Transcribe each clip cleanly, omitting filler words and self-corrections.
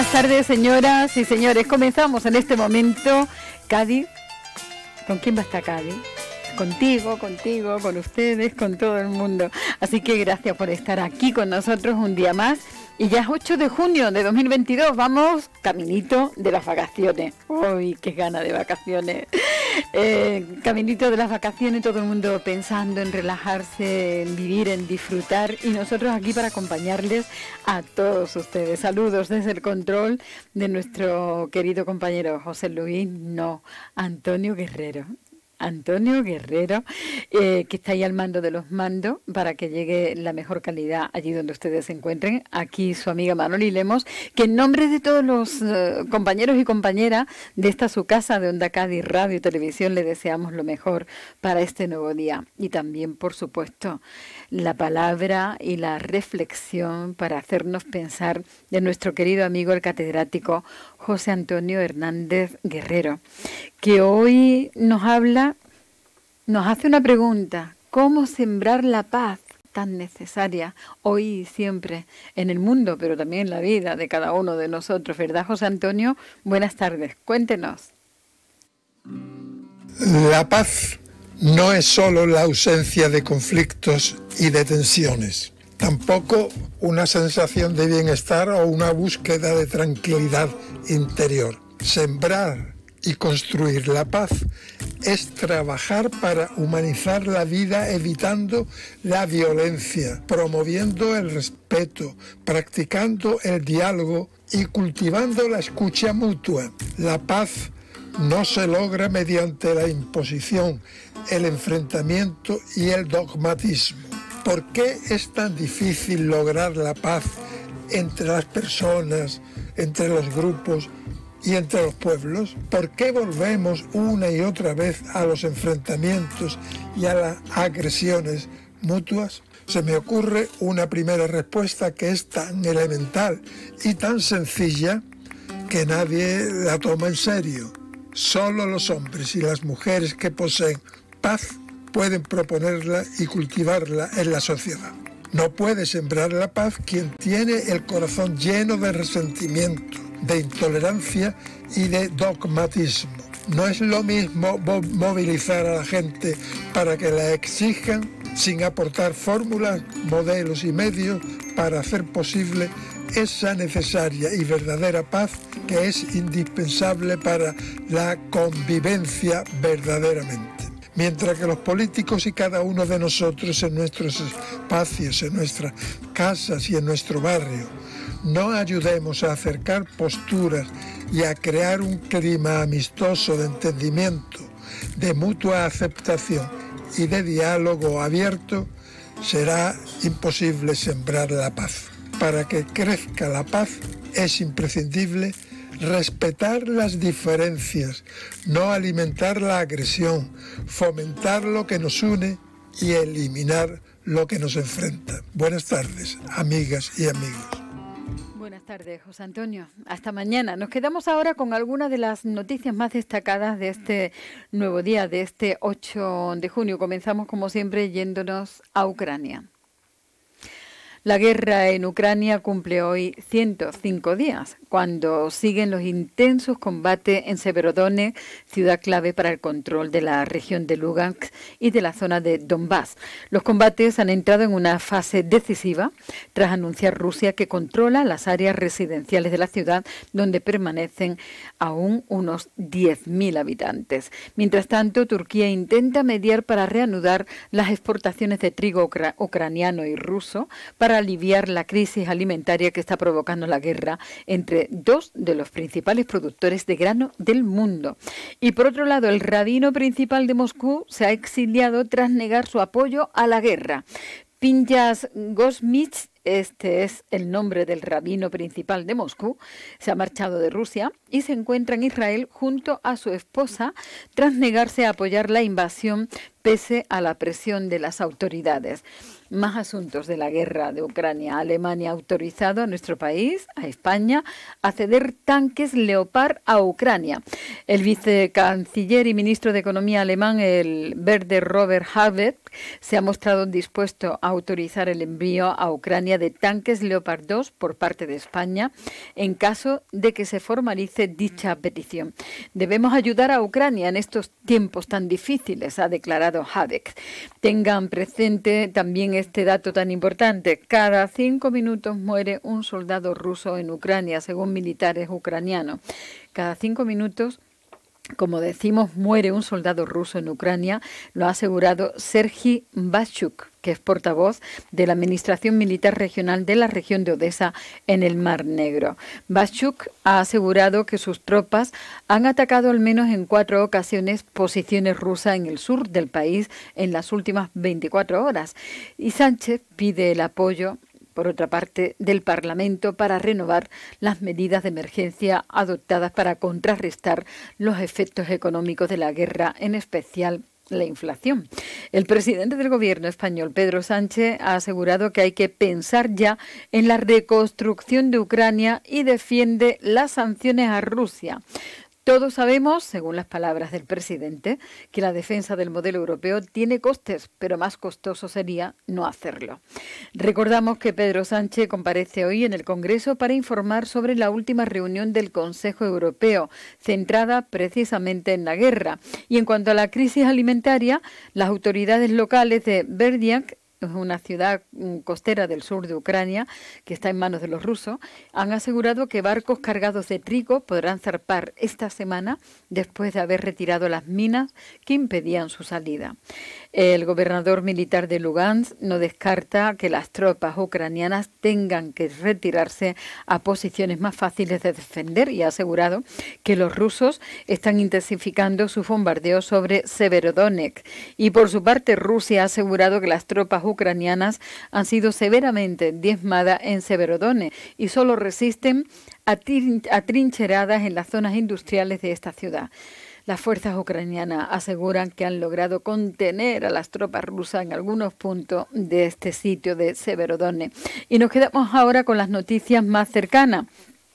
Buenas tardes, señoras y señores. Comenzamos en este momento. Cádiz, ¿con quién va a estar Cádiz? Contigo, con ustedes, con todo el mundo. Así que gracias por estar aquí con nosotros un día más. Y ya es 8 de junio de 2022, vamos caminito de las vacaciones. ¡Uy, qué gana de vacaciones! Caminito de las vacaciones, todo el mundo pensando en relajarse, en vivir, en disfrutar. Y nosotros aquí para acompañarles a todos ustedes. Saludos desde el control de nuestro querido compañero José Luis, Antonio Guerrero. Antonio Guerrero, que está ahí al mando de los mandos para que llegue la mejor calidad allí donde ustedes se encuentren. Aquí su amiga Manoli Lemos, que en nombre de todos los compañeros y compañeras de esta su casa de Onda Cádiz Radio y Televisión le deseamos lo mejor para este nuevo día. Y también, por supuesto, la palabra y la reflexión para hacernos pensar de nuestro querido amigo el catedrático José Antonio Hernández Guerrero, que hoy nos hace una pregunta: ¿cómo sembrar la paz tan necesaria hoy y siempre en el mundo, pero también en la vida de cada uno de nosotros? ¿Verdad, José Antonio? Buenas tardes, cuéntenos. La paz no es solo la ausencia de conflictos y de tensiones, tampoco una sensación de bienestar o una búsqueda de tranquilidad interior. Sembrar y construir la paz es trabajar para humanizar la vida, evitando la violencia, promoviendo el respeto, practicando el diálogo y cultivando la escucha mutua. La paz no se logra mediante la imposición, el enfrentamiento y el dogmatismo. ¿Por qué es tan difícil lograr la paz entre las personas, entre los grupos y entre los pueblos? ¿Por qué volvemos una y otra vez a los enfrentamientos y a las agresiones mutuas? Se me ocurre una primera respuesta que es tan elemental y tan sencilla que nadie la toma en serio. Solo los hombres y las mujeres que poseen paz pueden proponerla y cultivarla en la sociedad. No puede sembrar la paz quien tiene el corazón lleno de resentimiento, de intolerancia y de dogmatismo. No es lo mismo movilizar a la gente para que la exijan sin aportar fórmulas, modelos y medios para hacer posible esa necesaria y verdadera paz que es indispensable para la convivencia verdaderamente. Mientras que los políticos y cada uno de nosotros en nuestros espacios, en nuestras casas y en nuestro barrio, no ayudemos a acercar posturas y a crear un clima amistoso de entendimiento, de mutua aceptación y de diálogo abierto, será imposible sembrar la paz. Para que crezca la paz es imprescindible respetar las diferencias, no alimentar la agresión, fomentar lo que nos une y eliminar lo que nos enfrenta. Buenas tardes, amigas y amigos. Buenas tardes, José Antonio. Hasta mañana. Nos quedamos ahora con algunas de las noticias más destacadas de este nuevo día, de este 8 de junio. Comenzamos, como siempre, yéndonos a Ucrania. La guerra en Ucrania cumple hoy 105 días, cuando siguen los intensos combates en Severodonetsk, ciudad clave para el control de la región de Lugansk y de la zona de Donbass. Los combates han entrado en una fase decisiva tras anunciar Rusia que controla las áreas residenciales de la ciudad, donde permanecen aún unos 10.000 habitantes. Mientras tanto, Turquía intenta mediar para reanudar las exportaciones de trigo ucraniano y ruso para aliviar la crisis alimentaria que está provocando la guerra entre dos de los principales productores de grano del mundo. Y por otro lado, el rabino principal de Moscú se ha exiliado tras negar su apoyo a la guerra. Pinchas Gosmich, este es el nombre del rabino principal de Moscú, se ha marchado de Rusia y se encuentra en Israel junto a su esposa tras negarse a apoyar la invasión pese a la presión de las autoridades. Más asuntos de la guerra de Ucrania. Alemania ha autorizado a nuestro país, a España, a ceder tanques Leopard a Ucrania. El vicecanciller y ministro de Economía alemán, el verde Robert Habeck, se ha mostrado dispuesto a autorizar el envío a Ucrania de tanques Leopard 2 por parte de España en caso de que se formalice dicha petición. Debemos ayudar a Ucrania en estos tiempos tan difíciles, ha declarado Habeck. Tengan presente también este dato tan importante. Cada 5 minutos muere un soldado ruso en Ucrania, según militares ucranianos. Cada 5 minutos, como decimos, muere un soldado ruso en Ucrania, lo ha asegurado Serhiy Bashchuk, que es portavoz de la Administración Militar Regional de la región de Odesa en el Mar Negro. Bashchuk ha asegurado que sus tropas han atacado al menos en 4 ocasiones posiciones rusas en el sur del país en las últimas 24 horas. Y Sánchez pide el apoyo, por otra parte, del Parlamento para renovar las medidas de emergencia adoptadas para contrarrestar los efectos económicos de la guerra, en especial la inflación. El presidente del gobierno español, Pedro Sánchez, ha asegurado que hay que pensar ya en la reconstrucción de Ucrania y defiende las sanciones a Rusia. Todos sabemos, según las palabras del presidente, que la defensa del modelo europeo tiene costes, pero más costoso sería no hacerlo. Recordamos que Pedro Sánchez comparece hoy en el Congreso para informar sobre la última reunión del Consejo Europeo, centrada precisamente en la guerra. Y en cuanto a la crisis alimentaria, las autoridades locales de Berdyansk, una ciudad costera del sur de Ucrania que está en manos de los rusos, han asegurado que barcos cargados de trigo podrán zarpar esta semana después de haber retirado las minas que impedían su salida. El gobernador militar de Lugansk no descarta que las tropas ucranianas tengan que retirarse a posiciones más fáciles de defender y ha asegurado que los rusos están intensificando sus bombardeos sobre Severodonetsk. Y por su parte, Rusia ha asegurado que las tropas ucranianas han sido severamente diezmadas en Severodonetsk y solo resisten atrincheradas en las zonas industriales de esta ciudad. Las fuerzas ucranianas aseguran que han logrado contener a las tropas rusas en algunos puntos de este sitio de Severodonetsk. Y nos quedamos ahora con las noticias más cercanas.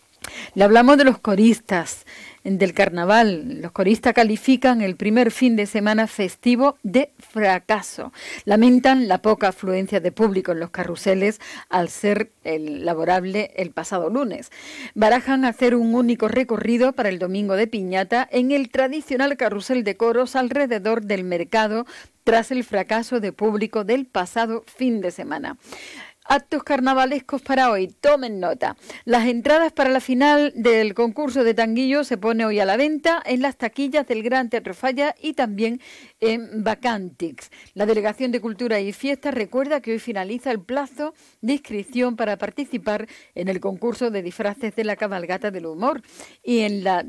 Le hablamos de los coristas del carnaval. Los coristas califican el primer fin de semana festivo de fracaso. Lamentan la poca afluencia de público en los carruseles al ser laborable el pasado lunes. Barajan hacer un único recorrido para el domingo de piñata en el tradicional carrusel de coros alrededor del mercado tras el fracaso de público del pasado fin de semana. Actos carnavalescos para hoy, tomen nota. Las entradas para la final del concurso de Tanguillo se pone hoy a la venta en las taquillas del Gran Teatro Falla y también en Vacantix. La Delegación de Cultura y Fiestas recuerda que hoy finaliza el plazo de inscripción para participar en el concurso de disfraces de la Cabalgata del Humor y en la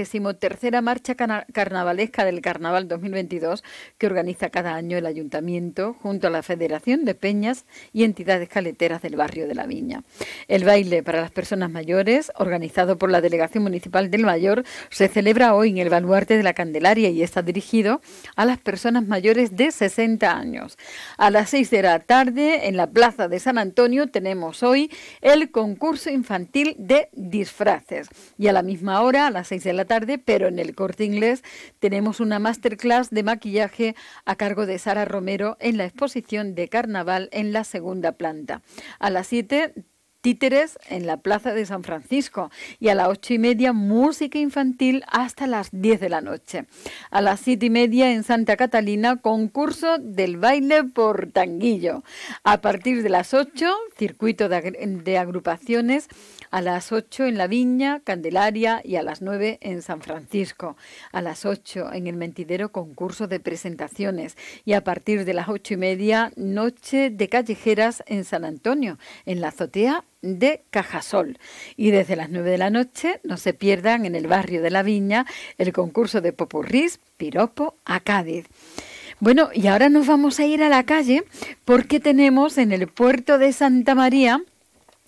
33ª Marcha Carnavalesca del Carnaval 2022 que organiza cada año el Ayuntamiento junto a la Federación de Peñas y entidades caleteras del barrio de La Viña. El baile para las personas mayores, organizado por la Delegación Municipal del Mayor, se celebra hoy en el Baluarte de la Candelaria y está dirigido a las personas mayores de 60 años. A las 6 de la tarde, en la Plaza de San Antonio, tenemos hoy el concurso infantil de disfraces. Y a la misma hora, a las 6 de la tarde, pero en el Corte Inglés, tenemos una masterclass de maquillaje a cargo de Sara Romero en la exposición de carnaval en la segunda planta. A las 7, títeres en la Plaza de San Francisco y a las 8:30 música infantil hasta las 10 de la noche. A las 7:30 en Santa Catalina, concurso del baile por Tanguillo. A partir de las 8, circuito de agrupaciones. A las 8 en La Viña, Candelaria y a las 9 en San Francisco. A las 8 en el Mentidero, concurso de presentaciones. Y a partir de las 8:30, noche de callejeras en San Antonio, en la azotea de Cajasol. Y desde las 9 de la noche no se pierdan en el barrio de La Viña el concurso de popurrís Piropo a Cádiz. Bueno, y ahora nos vamos a ir a la calle porque tenemos en el puerto de Santa María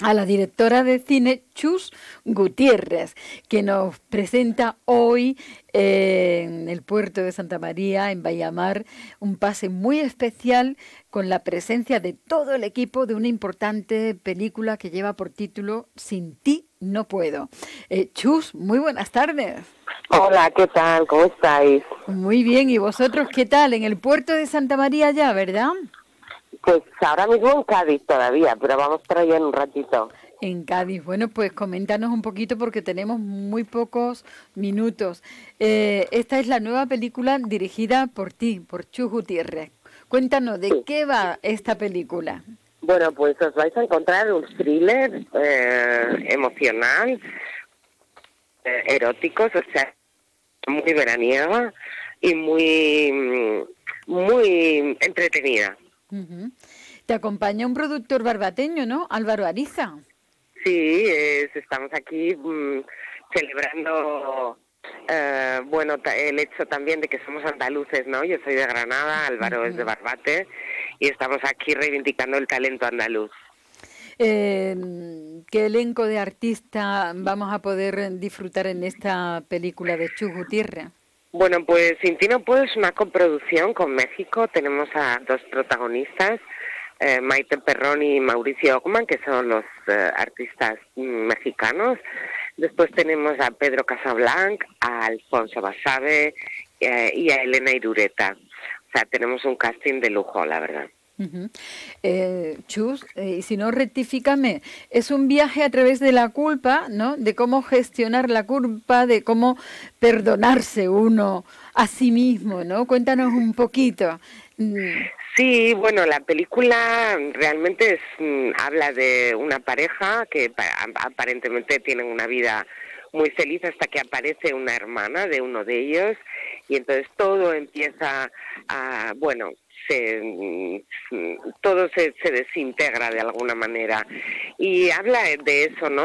a la directora de cine Chus Gutiérrez, que nos presenta hoy en el puerto de Santa María, en Bayamar, un pase muy especial con la presencia de todo el equipo de una importante película que lleva por título Sin ti no puedo. Chus, muy buenas tardes. Hola, ¿qué tal? ¿Cómo estáis? Muy bien, ¿y vosotros qué tal? En el puerto de Santa María ya, ¿verdad? Pues ahora mismo en Cádiz todavía, pero vamos para allá en un ratito. En Cádiz. Bueno, pues coméntanos un poquito porque tenemos muy pocos minutos. Esta es la nueva película dirigida por ti, por Chus Gutiérrez. Cuéntanos, ¿de qué va esta película? Bueno, pues os vais a encontrar un thriller emocional, erótico, o sea, muy veraniega y muy entretenida. Uh-huh. Te acompaña un productor barbateño, ¿no? Álvaro Ariza. Sí, estamos aquí celebrando, el hecho también de que somos andaluces, ¿no? Yo soy de Granada, Álvaro es de Barbate, y estamos aquí reivindicando el talento andaluz. ¿Qué elenco de artistas vamos a poder disfrutar en esta película de Chus Gutiérrez? Bueno, pues Sin ti no puedo es una coproducción con México. Tenemos a dos protagonistas, Maite Perroni y Mauricio Ockman, que son los artistas mexicanos. Después tenemos a Pedro Casablanc, a Alfonso Basabe y a Elena Irureta. O sea, tenemos un casting de lujo, la verdad. Uh-huh. Chus, y si no, rectifícame, es un viaje a través de la culpa, ¿no? De cómo gestionar la culpa, de cómo perdonarse uno a sí mismo, ¿no? Cuéntanos un poquito. Sí, bueno, la película realmente habla de una pareja que aparentemente tienen una vida muy feliz hasta que aparece una hermana de uno de ellos y entonces todo empieza a, todo se desintegra de alguna manera y habla de eso, ¿no?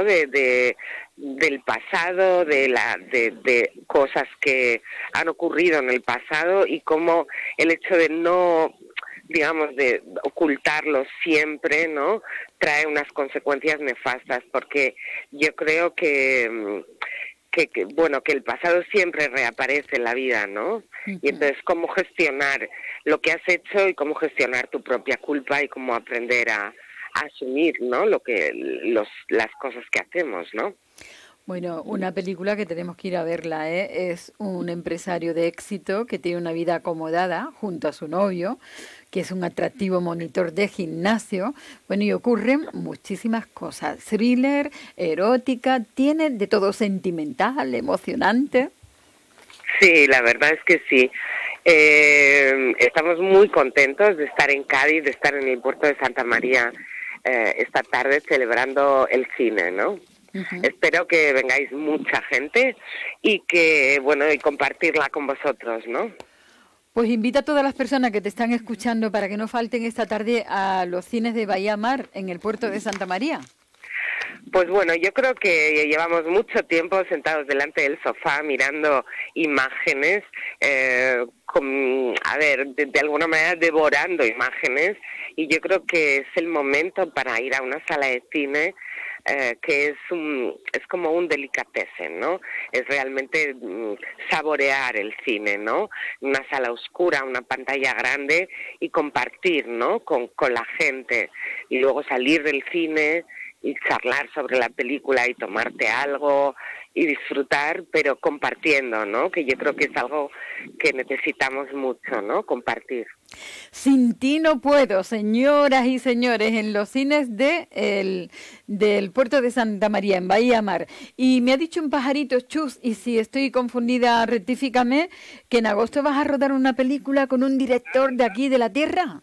Del pasado, de cosas que han ocurrido en el pasado y cómo el hecho de no, digamos, de ocultarlo siempre, ¿no? Trae unas consecuencias nefastas, porque yo creo que el pasado siempre reaparece en la vida, ¿no? Y entonces cómo gestionar lo que has hecho y cómo gestionar tu propia culpa y cómo aprender a asumir, ¿no? Las cosas que hacemos, ¿no? Bueno, una película que tenemos que ir a verla, ¿eh? Es un empresario de éxito que tiene una vida acomodada junto a su novio, que es un atractivo monitor de gimnasio. Bueno, y ocurren muchísimas cosas. Thriller, erótica, tiene de todo, sentimental, emocionante. Sí, la verdad es que sí. Estamos muy contentos de estar en Cádiz, de estar en el puerto de Santa María esta tarde celebrando el cine, ¿no? Uh-huh. Espero que vengáis mucha gente y que, y compartirla con vosotros, ¿no? Pues invita a todas las personas que te están escuchando para que no falten esta tarde a los cines de Bayamar en el puerto de Santa María. Pues bueno, yo creo que llevamos mucho tiempo sentados delante del sofá mirando imágenes, de alguna manera devorando imágenes, y yo creo que es el momento para ir a una sala de cine que es como un delicatessen, ¿no? Es realmente saborear el cine, ¿no? Una sala oscura, una pantalla grande y compartir, ¿no? Con la gente y luego salir del cine y charlar sobre la película y tomarte algo y disfrutar, pero compartiendo, ¿no? Que yo creo que es algo que necesitamos mucho, ¿no? Compartir. Sin ti no puedo, señoras y señores, en los cines del puerto de Santa María, en Bahía Mar. Y me ha dicho un pajarito, Chus, y si estoy confundida, rectifícame, que en agosto vas a rodar una película con un director de aquí, de la tierra.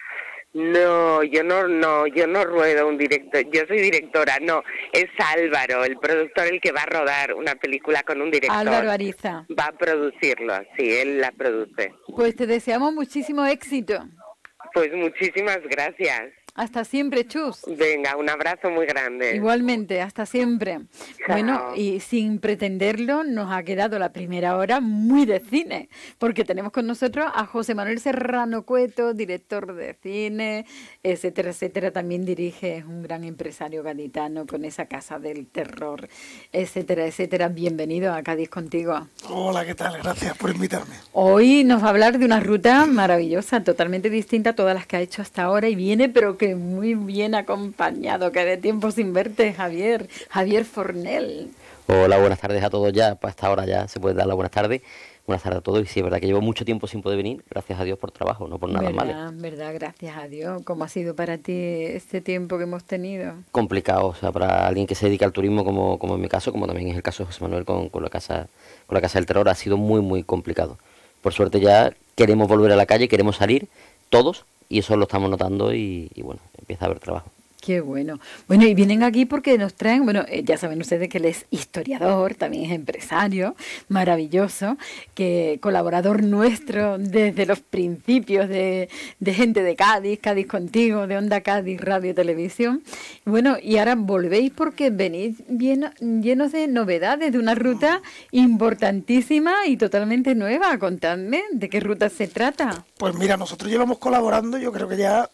No, yo no ruedo un director, yo soy directora, no, es Álvaro, el productor, el que va a rodar una película con un director. Álvaro Ariza. Va a producirlo, sí, él la produce. Pues te deseamos muchísimo éxito. Pues muchísimas gracias. Hasta siempre, Chus. Venga, un abrazo muy grande. Igualmente, hasta siempre. Chao. Bueno, y sin pretenderlo, nos ha quedado la primera hora muy de cine, porque tenemos con nosotros a José Manuel Serrano Cueto, director de cine, etcétera, etcétera. También dirige, es un gran empresario gaditano con esa Casa del Terror, etcétera, etcétera. Bienvenido a Cádiz Contigo. Hola, ¿qué tal? Gracias por invitarme. Hoy nos va a hablar de una ruta maravillosa, totalmente distinta a todas las que ha hecho hasta ahora, y viene pero que muy bien acompañado, que de tiempo sin verte, Javier Fornel. Hola, buenas tardes a todos ya, pues hasta ahora ya se puede dar la buenas tardes a todos, y sí, es verdad que llevo mucho tiempo sin poder venir, gracias a Dios por trabajo, no por nada más. Verdad, gracias a Dios. ¿Cómo ha sido para ti este tiempo que hemos tenido? Complicado, o sea, para alguien que se dedica al turismo como en mi caso, como también es el caso de José Manuel con la Casa del Terror, ha sido muy, muy complicado. Por suerte ya queremos volver a la calle, queremos salir todos, y eso lo estamos notando y bueno, empieza a haber trabajo. Qué bueno. Bueno, y vienen aquí porque nos traen, bueno, ya saben ustedes que él es historiador, también es empresario, maravilloso, que colaborador nuestro desde los principios de Gente de Cádiz, Cádiz Contigo, de Onda Cádiz, Radio y Televisión. Bueno, y ahora volvéis porque venís llenos de novedades, de una ruta importantísima y totalmente nueva. Contadme, ¿de qué ruta se trata? Pues mira, nosotros llevamos colaborando, yo creo que ya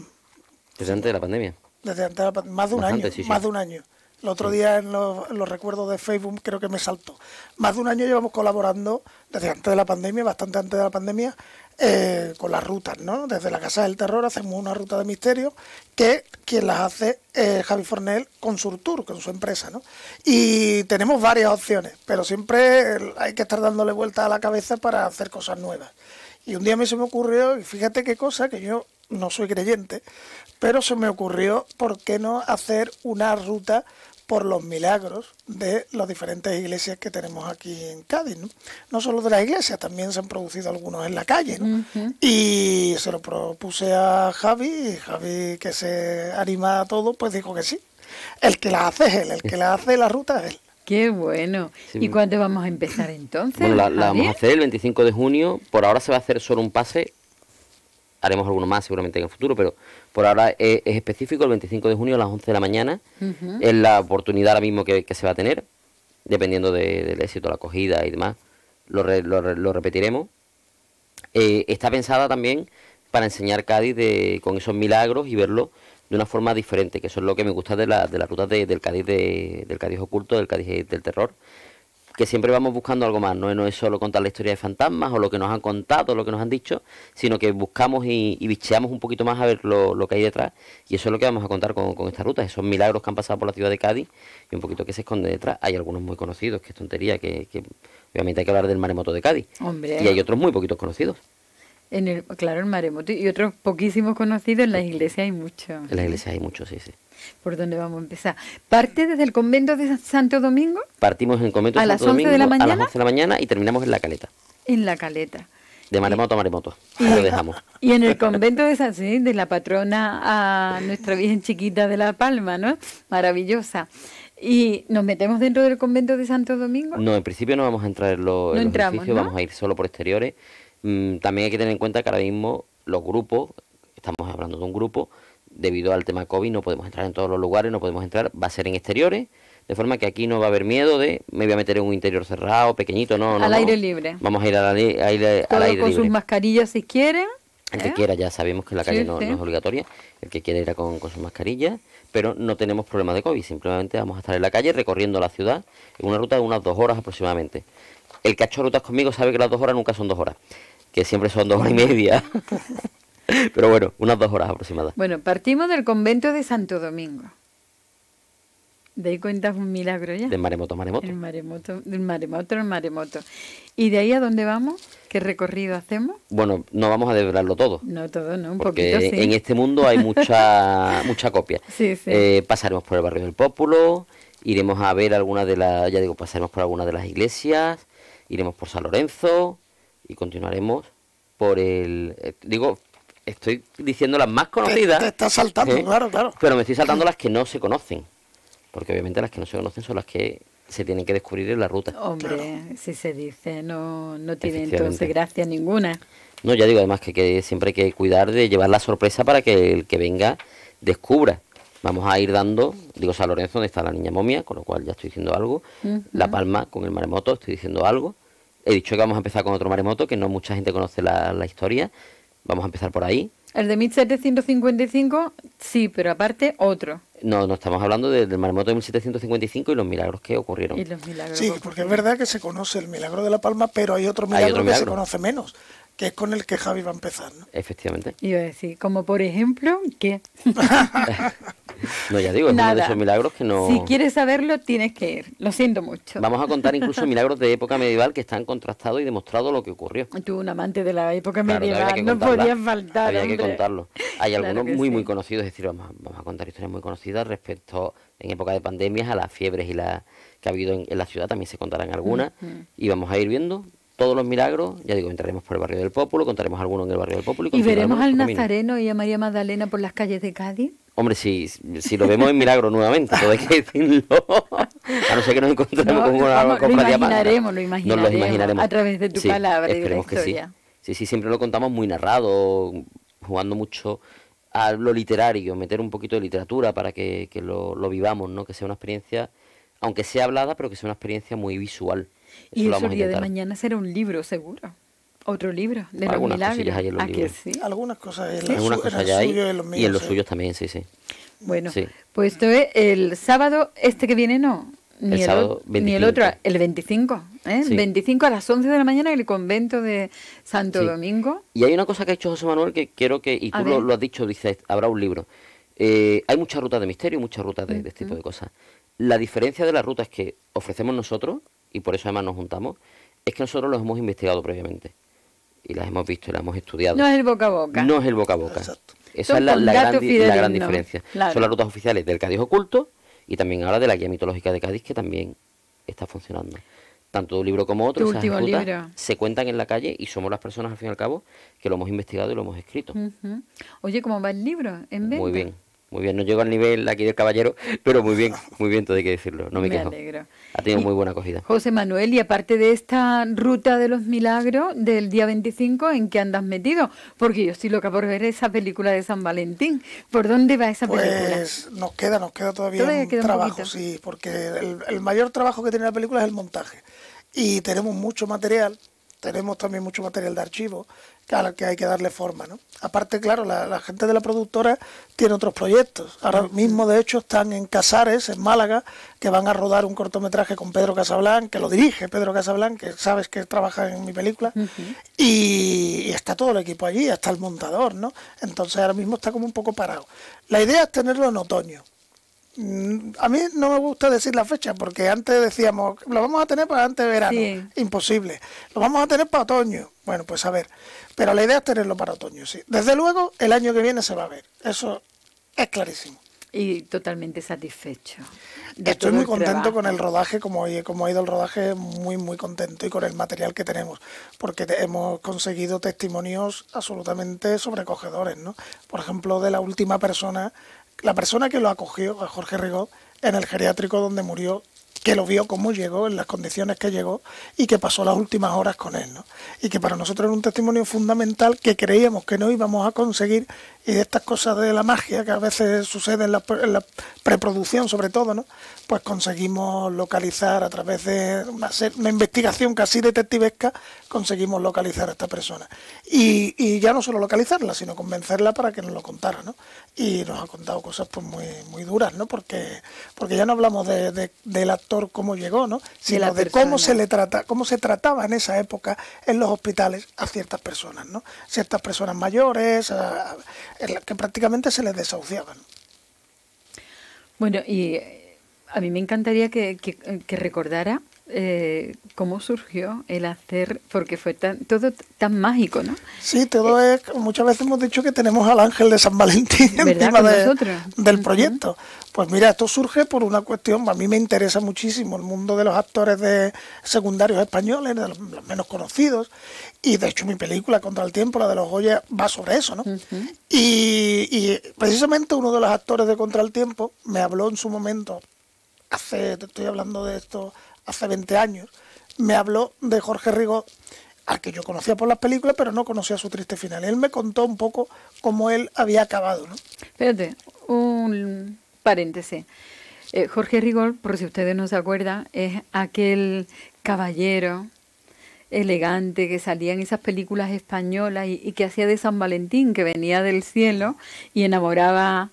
Desde antes de la pandemia. desde antes, más de un Bastante, año, sí, sí. más de un año. El otro día en los recuerdos de Facebook creo que me saltó. Más de un año llevamos colaborando desde antes de la pandemia, bastante antes de la pandemia, con las rutas, ¿no? Desde la Casa del Terror hacemos una ruta de misterio que quien las hace es Javi Fornel con Surtour, con su empresa, ¿no? Y tenemos varias opciones, pero siempre hay que estar dándole vuelta a la cabeza para hacer cosas nuevas. Y un día a mí se me ocurrió, y fíjate qué cosa, que yo no soy creyente, pero se me ocurrió, ¿por qué no hacer una ruta por los milagros de las diferentes iglesias que tenemos aquí en Cádiz, ¿no? No solo de las iglesias, también se han producido algunos en la calle, ¿no? Uh-huh. Y se lo propuse a Javi, y Javi, que se anima a todo, pues dijo que sí. El que la hace es él, el que la hace la ruta es él. Qué bueno. Sí. ¿Y cuándo vamos a empezar entonces? Bueno, la vamos Javier? a hacer el 25 de junio, por ahora se va a hacer solo un pase, haremos alguno más seguramente en el futuro, pero por ahora es específico, el 25 de junio a las 11 de la mañana, Uh-huh. es la oportunidad ahora mismo que se va a tener, dependiendo del éxito, la acogida y demás, lo repetiremos. Está pensada también para enseñar Cádiz con esos milagros y verlo de una forma diferente, que eso es lo que me gusta de las rutas del Cádiz del Cádiz oculto, del Cádiz del terror, que siempre vamos buscando algo más, no es solo contar la historia de fantasmas o lo que nos han contado, lo que nos han dicho, sino que buscamos y bicheamos un poquito más a ver lo que hay detrás, y eso es lo que vamos a contar con esta ruta, esos milagros que han pasado por la ciudad de Cádiz y un poquito que se esconde detrás. Hay algunos muy conocidos, que es tontería, que obviamente hay que hablar del maremoto de Cádiz, Hombre. y hay otros muy poquitos conocidos. Claro, el maremoto y otros poquísimos conocidos. En las iglesias hay muchos. En las iglesias hay muchos, sí. ¿Por dónde vamos a empezar? ¿Parte desde el convento de Santo Domingo? Partimos en el convento ¿A de las Santo 11 Domingo de la a las mañana? 11 de la mañana y terminamos en la Caleta, En la Caleta. de maremoto a maremoto, ahí lo dejamos. Y en el convento de la patrona a nuestra Virgen Chiquita de La Palma, ¿no? Maravillosa. ¿Y nos metemos dentro del convento de Santo Domingo? No, en principio no vamos a entrar en los entramos, edificios, ¿no? vamos a ir solo por exteriores. También hay que tener en cuenta que ahora mismo los grupos, estamos hablando de un grupo, debido al tema COVID no podemos entrar en todos los lugares, no podemos entrar, va a ser en exteriores, de forma que aquí no va a haber miedo de me voy a meter en un interior cerrado, pequeñito, no. Al aire libre. Vamos a ir al aire Todos con libre. sus mascarillas si quieren. El que quiera, ya sabemos que en la calle Sí, no sí. es obligatoria, el que quiera ir con su mascarilla, pero no tenemos problemas de COVID, simplemente vamos a estar en la calle recorriendo la ciudad en una ruta de unas 2 horas aproximadamente. El que ha hecho rutas conmigo sabe que las 2 horas nunca son 2 horas, que siempre son 2 horas y media, pero bueno, unas 2 horas aproximadas. Bueno, partimos del convento de Santo Domingo. De ahí cuentas un milagro ya. De maremoto a maremoto. El maremoto. ¿Y de ahí a dónde vamos? ¿Qué recorrido hacemos? Bueno, no vamos a desvelarlo todo, No todo, ¿no? Un porque poquito, sí. en este mundo hay mucha copia. Sí, sí. Pasaremos por el barrio del Pópulo, iremos a ver algunas de las, ya digo, pasaremos por algunas de las iglesias, iremos por San Lorenzo y continuaremos por estoy diciendo las más conocidas. Te estás saltando, ¿sí? claro. Pero me estoy saltando las que no se conocen, porque obviamente las que no se conocen son las que se tienen que descubrir en la ruta. Hombre, si se dice, no tiene Efectivamente. entonces gracia ninguna. No, ya digo, además que siempre hay que cuidar de llevar la sorpresa para que el que venga descubra. Vamos a ir dando, digo, San Lorenzo, donde está la niña momia, con lo cual ya estoy diciendo algo. La Palma, con el maremoto, estoy diciendo algo. He dicho que vamos a empezar con otro maremoto, que no mucha gente conoce la historia. Vamos a empezar por ahí. El de 1755, sí, pero aparte otro. No estamos hablando del maremoto de 1755 y los milagros que ocurrieron. Y los milagros. Sí, porque es verdad que se conoce el milagro de La Palma, pero hay otro milagro que se conoce menos, que es con el que Javi va a empezar, ¿no? Efectivamente. Iba a decir, como por ejemplo, ¿qué? No, ya digo, es uno de esos milagros que no... Si quieres saberlo, tienes que ir. Lo siento mucho. Vamos a contar incluso milagros de época medieval que están contrastados y demostrado lo que ocurrió. Tú, un amante de la época Claro, medieval, no podías faltar, había que hombre. contarlo. Hay Claro algunos que muy, sí. muy conocidos, es decir, vamos a contar historias muy conocidas respecto, en época de pandemias, a las fiebres y la que ha habido en la ciudad, también se contarán algunas, y vamos a ir viendo todos los milagros. Ya digo, entraremos por el barrio del Pópulo, contaremos algunos en el barrio del Pópulo. ¿Y veremos al Nazareno Nazareno y a María Magdalena por las calles de Cádiz? Hombre, si lo vemos en milagro nuevamente, todo hay que decirlo. A no ser que nos encontremos con una vamos, cofradía más. lo imaginaremos a través de tu Sí, palabra y de la esperemos que sí. historia. Sí, siempre lo contamos muy narrado, jugando mucho a lo literario, meter un poquito de literatura para que lo vivamos, ¿no? Que sea una experiencia, aunque sea hablada, pero que sea una experiencia muy visual. Y lo eso vamos el a día de intentar. mañana será un libro, seguro. Otro libro de los Algunas milagros. cosillas hay en los ¿A que libros. sí? Algunas cosas Algunas cosas ya hay, suyo y en los míos. y en los sí. suyos también, sí. Bueno, Sí. pues esto es el sábado, este que viene no. Ni El el, sábado ni el 25. otro, el 25. ¿eh? Sí. 25 a las 11 de la mañana en el convento de Santo Sí. Domingo. Y hay una cosa que ha hecho José Manuel que quiero que, y A tú ver. lo has dicho, dices, habrá un libro. Hay muchas rutas de misterio, muchas rutas de este tipo de cosas. La diferencia de las rutas que ofrecemos nosotros, y por eso además nos juntamos, es que nosotros los hemos investigado previamente. Y las hemos visto y las hemos estudiado. No es el boca a boca. No es el boca a boca. Exacto. Esa Son es la con gran, datos la gran fidedignos, diferencia. claro. Son las rutas oficiales del Cádiz Oculto y también ahora de la Guía Mitológica de Cádiz, que también está funcionando. Tanto un libro como otro, Tu esas último rutas libro. se cuentan en la calle y somos las personas, al fin y al cabo, que lo hemos investigado y lo hemos escrito. Ujú. Oye, ¿cómo va el libro? ¿En venta? Muy bien, muy bien. No llego al nivel aquí del caballero, pero muy bien, todo hay que decirlo. No me quejo. alegro. Ha tenido Y- muy buena acogida. José Manuel, y aparte de esta ruta de los milagros del día 25, ¿en qué andas metido? Porque yo estoy loca por ver esa película de San Valentín. ¿Por dónde va esa película? Pues nos queda todavía Todavía un queda un trabajo, poquito. sí, porque el mayor trabajo que tiene la película es el montaje. Y tenemos mucho material, tenemos también mucho material de archivo, al que hay que darle forma, ¿no? Aparte, claro, la gente de la productora tiene otros proyectos. Ahora mismo, de hecho, están en Casares, en Málaga, que van a rodar un cortometraje con Pedro Casablanc, que lo dirige Pedro Casablanc, que sabes que trabaja en mi película, y está todo el equipo allí, hasta el montador, ¿no? Entonces ahora mismo está como un poco parado. La idea es tenerlo en otoño. A mí no me gusta decir la fecha, porque antes decíamos, lo vamos a tener para antes de verano, Sí. imposible. Lo vamos a tener para otoño. Bueno, pues a ver. Pero la idea es tenerlo para otoño, sí. Desde luego, el año que viene se va a ver. Eso es clarísimo. Y totalmente satisfecho. de Estoy todo muy el contento trabajo. con el rodaje, como ha ido el rodaje, muy contento, y con el material que tenemos, porque hemos conseguido testimonios absolutamente sobrecogedores, ¿no? Por ejemplo, de la última persona, la persona que lo acogió, a Jorge Rigaud, en el geriátrico donde murió, que lo vio cómo llegó, en las condiciones que llegó, y que pasó las últimas horas con él, ¿no? Y que para nosotros era un testimonio fundamental que creíamos que no íbamos a conseguir, y de estas cosas de la magia que a veces sucede en la preproducción sobre todo, ¿no? Pues conseguimos localizar a través de una investigación casi detectivesca, conseguimos localizar a esta persona. Y ya no solo localizarla, sino convencerla para que nos lo contara, ¿no? Y nos ha contado cosas pues muy duras, ¿no? Porque ya no hablamos del actor cómo llegó, ¿no? Sino de cómo cómo se trataba en esa época en los hospitales a ciertas personas, ¿no? Ciertas personas mayores, que prácticamente se les desahuciaban. Bueno, y a mí me encantaría que recordara cómo surgió el hacer, porque fue todo tan mágico, ¿no? Sí, todo es, muchas veces hemos dicho que tenemos al ángel de San Valentín ¿Verdad? encima Con nosotros. del proyecto. Pues mira, esto surge por una cuestión, a mí me interesa muchísimo el mundo de los actores de secundarios españoles, de los menos conocidos, y de hecho mi película Contra el Tiempo, la de los Goya, va sobre eso, ¿no? Y precisamente uno de los actores de Contra el Tiempo me habló en su momento, te estoy hablando de esto hace 20 años, me habló de Jorge Rigaud al que yo conocía por las películas, pero no conocía su triste final. Él me contó un poco cómo él había acabado, ¿no? Espérate, un paréntesis. Jorge Rigol, por si ustedes no se acuerdan, es aquel caballero elegante que salía en esas películas españolas y que hacía de San Valentín, que venía del cielo y enamoraba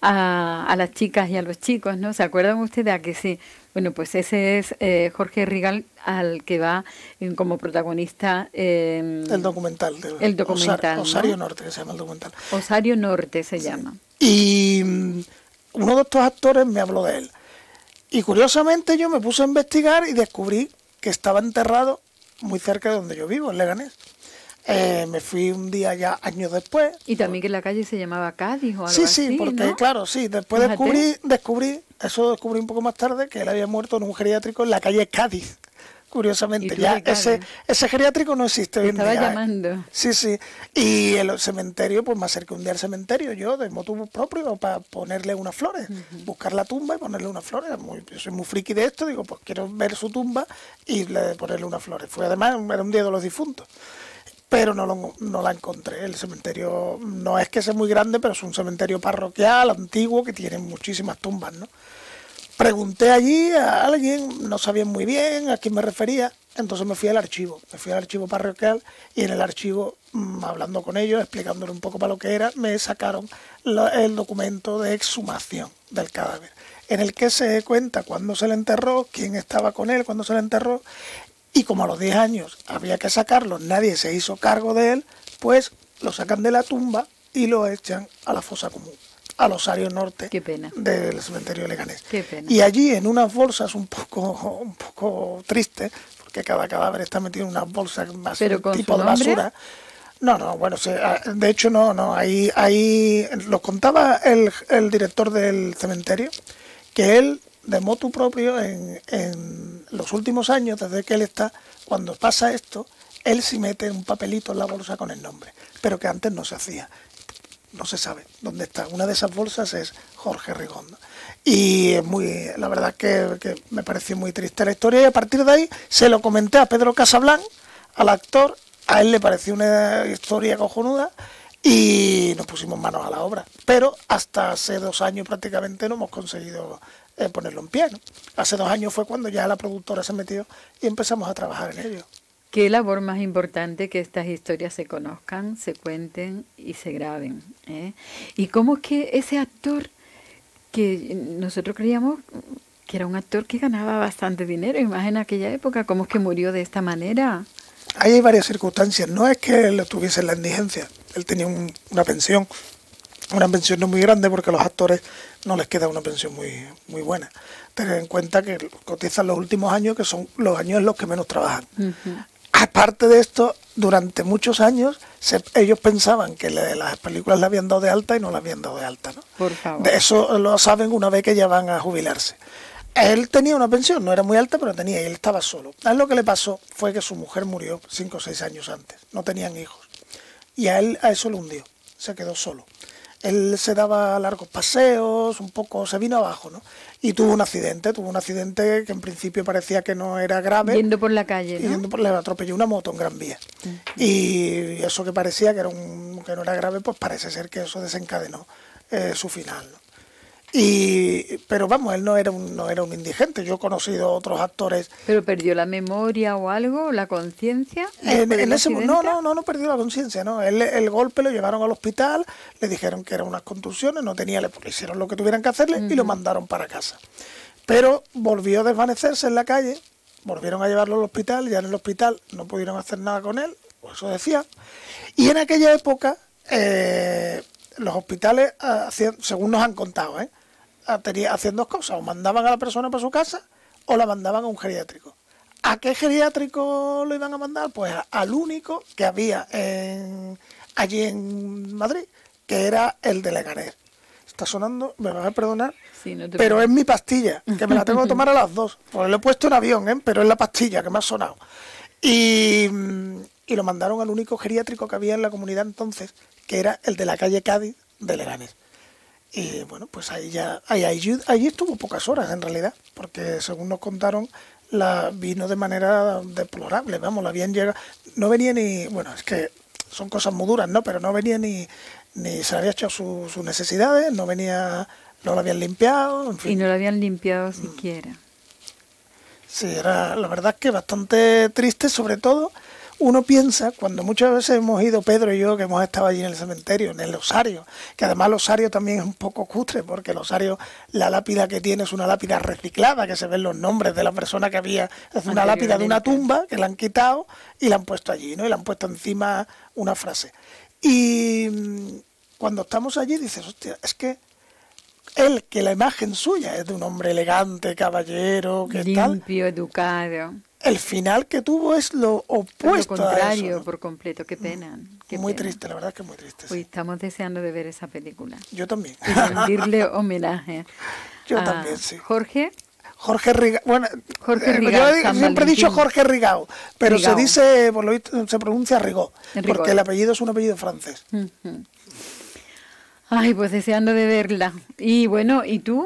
a las chicas y a los chicos, ¿no? ¿Se acuerdan ustedes? ¿A que sí? Bueno, pues ese es Jorge Rigal, al que va como protagonista el documental. El documental, Osario ¿no? Norte, que se llama el documental. Osario Norte se llama. Y uno de estos actores me habló de él. Y curiosamente yo me puse a investigar y descubrí que estaba enterrado muy cerca de donde yo vivo, en Leganés. Me fui un día ya años después. Y también que la calle se llamaba Cádiz o algo sí, así, porque ¿no? claro, sí, después descubrí un poco más tarde, que él había muerto en un geriátrico en la calle Cádiz. Curiosamente, ya ese geriátrico no existe hoy en día. Estaba llamando. Sí. Y el cementerio, pues me acerqué un día al cementerio, yo, de motu propio, para ponerle unas flores. Buscar la tumba y ponerle unas flores. Yo soy muy friki de esto, digo, pues quiero ver su tumba y ponerle unas flores. Además, era un día de los difuntos. Pero no la encontré. El cementerio no es que sea muy grande, pero es un cementerio parroquial, antiguo, que tiene muchísimas tumbas, ¿no? Pregunté allí a alguien, no sabían muy bien a quién me refería, entonces me fui al archivo parroquial, y en el archivo, hablando con ellos, explicándole un poco para lo que era, me sacaron el documento de exhumación del cadáver, en el que se cuenta cuándo se le enterró, quién estaba con él, cuándo se le enterró, y como a los 10 años había que sacarlo, nadie se hizo cargo de él, pues lo sacan de la tumba y lo echan a la fosa común, al Osario Norte. Qué pena. Del cementerio de Leganés. Qué pena. Y allí, en unas bolsas un poco triste, porque cada cadáver está metido en unas bolsas más tipo de basura. No, bueno, de hecho no, ahí lo contaba el director del cementerio, que él, de motu propio, en los últimos años, desde que él está, cuando pasa esto, él sí mete un papelito en la bolsa con el nombre, pero que antes no se hacía. No se sabe dónde está. Una de esas bolsas es Jorge Rigondo. Y la verdad que me pareció muy triste la historia, y a partir de ahí se lo comenté a Pedro Casablanc, al actor. A él le pareció una historia cojonuda y nos pusimos manos a la obra. Pero hasta hace 2 años prácticamente no hemos conseguido ponerlo en pie, ¿no? Hace 2 años fue cuando ya la productora se metió y empezamos a trabajar en ello. Qué labor más importante que estas historias se conozcan, se cuenten y se graben, ¿eh? Y cómo es que ese actor, que nosotros creíamos que era un actor que ganaba bastante dinero, y más en aquella época, cómo es que murió de esta manera. Ahí hay varias circunstancias. No es que él estuviese en la indigencia, él tenía una pensión no muy grande, porque a los actores no les queda una pensión muy buena. Tener en cuenta que cotizan los últimos años, que son los años en los que menos trabajan. Aparte de esto, durante muchos años ellos pensaban que las películas la habían dado de alta y no la habían dado de alta, ¿no? Por favor. De eso lo saben una vez que ya van a jubilarse. Él tenía una pensión, no era muy alta, pero tenía, y él estaba solo. A él lo que le pasó fue que su mujer murió 5 o 6 años antes, no tenían hijos. Y a eso lo hundió, se quedó solo. Él se daba largos paseos, un poco se vino abajo, ¿no? Y tuvo un accidente que en principio parecía que no era grave. Yendo por la calle, ¿no? Le atropelló una moto en Gran Vía. Y eso que parecía que no era grave, pues parece ser que eso desencadenó su final, ¿no? Pero vamos, él no era un indigente. Yo he conocido otros actores. ¿Pero perdió la memoria o algo, la conciencia? No perdió la conciencia, no. El golpe lo llevaron al hospital, le dijeron que eran unas contusiones, le hicieron lo que tuvieran que hacerle y lo mandaron para casa. Pero volvió a desvanecerse en la calle, volvieron a llevarlo al hospital, ya en el hospital no pudieron hacer nada con él, o eso decía. Y en aquella época, los hospitales, según nos han contado, hacían 2 cosas: o mandaban a la persona para su casa o la mandaban a un geriátrico. ¿A qué geriátrico lo iban a mandar? Pues al único que había allí en Madrid, que era el de Leganés. Está sonando, me vas a perdonar, sí, no pero es mi pastilla, que me la tengo que tomar a las 2. Pues lo he puesto en avión, pero es la pastilla que me ha sonado. Y lo mandaron al único geriátrico que había en la comunidad entonces, que era el de la calle Cádiz de Leganés. Y bueno, pues allí estuvo pocas horas en realidad, porque según nos contaron, vino de manera deplorable, vamos, la habían llegado, no venía ni, bueno, es que son cosas muy duras, ¿no? Pero no venía ni se le había hecho sus necesidades, no lo habían limpiado, en fin. Y no lo habían limpiado siquiera. Sí, era la verdad que bastante triste, sobre todo uno piensa, cuando muchas veces hemos ido, Pedro y yo, que hemos estado allí en el cementerio, en el osario, que además el osario también es un poco cutre, porque el osario, la lápida que tiene es una lápida reciclada, que se ven los nombres de la persona que había, es una lápida de una tumba, que la han quitado y la han puesto allí, ¿no? Y le han puesto encima una frase. Y cuando estamos allí dices, hostia, es que que la imagen suya es de un hombre elegante, caballero, que limpio, educado. El final que tuvo es lo opuesto lo contrario, a eso, ¿no? Por completo. Qué pena. Qué muy pena. Triste, la verdad que muy triste. Hoy estamos deseando de ver esa película. Yo también. Y rendirle homenaje. Yo también, sí. Jorge Rigao. Bueno, Rigao, yo siempre he dicho Jorge Rigao, pero Rigao. se dice, por lo visto, se pronuncia Rigao, porque el apellido es un apellido francés. Ay, pues deseando de verla. Y bueno, ¿y tú?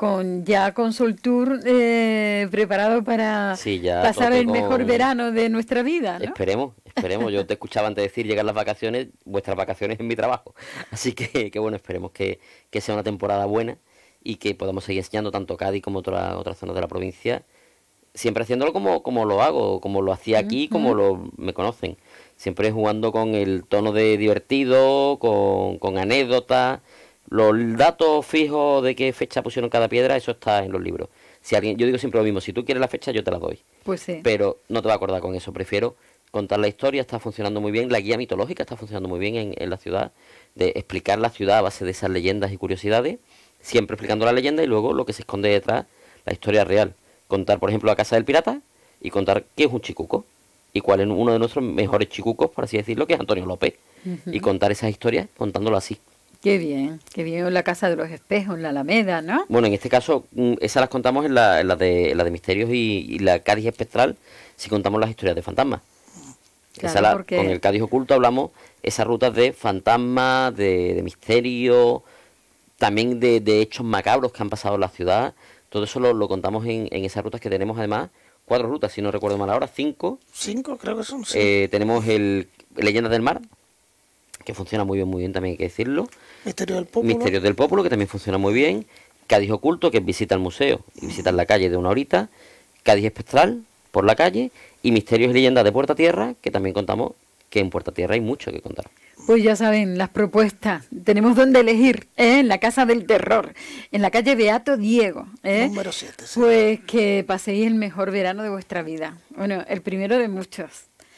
Ya con Sol Tour preparado para pasar el mejor verano de nuestra vida, ¿no? Esperemos. Yo te escuchaba antes decir, llegan las vacaciones, vuestras vacaciones en mi trabajo. Así que bueno, esperemos que sea una temporada buena y que podamos seguir enseñando tanto Cádiz como otras zonas de la provincia, siempre haciéndolo como lo hago, como lo hacía aquí, como me conocen. Siempre jugando con el tono de divertido, con anécdotas. Los datos fijos de qué fecha pusieron cada piedra, eso está en los libros. Yo digo siempre lo mismo, si tú quieres la fecha, yo te la doy. Pues sí. Pero no te vas a acordar con eso, prefiero contar la historia, está funcionando muy bien, la guía mitológica está funcionando muy bien en la ciudad, de explicar la ciudad a base de esas leyendas y curiosidades, siempre explicando la leyenda y luego lo que se esconde detrás, la historia real. Contar, por ejemplo, la casa del pirata y contar qué es un chicuco. Y cuál es uno de nuestros mejores chicucos, por así decirlo, que es Antonio López. Y contar esas historias contándolo así. Qué bien, la Casa de los Espejos, en la Alameda, ¿no? Bueno, en este caso, esas las contamos en la de Misterios y la Cádiz Espectral, si contamos las historias de fantasmas. Claro, con el Cádiz Oculto hablamos esas rutas de fantasmas, de misterio, también de hechos macabros que han pasado en la ciudad. Todo eso lo contamos en esas rutas que tenemos además. 4 rutas, si no recuerdo mal ahora, 5. 5 creo que son, sí. Tenemos Leyendas del Mar, que funciona muy bien también hay que decirlo. Misterios del Pópulo, que también funciona muy bien. Cádiz Oculto, que es visita al museo y visita la calle de 1 horita. Cádiz Espectral, por la calle. Y Misterios y Leyendas de Puerta Tierra, que también contamos que en Puerta Tierra hay mucho que contar. Pues ya saben, las propuestas. Tenemos donde elegir, en la Casa del Terror, en la calle Beato Diego. Número 7. Sí. Pues que paséis el mejor verano de vuestra vida. Bueno, el primero de muchos.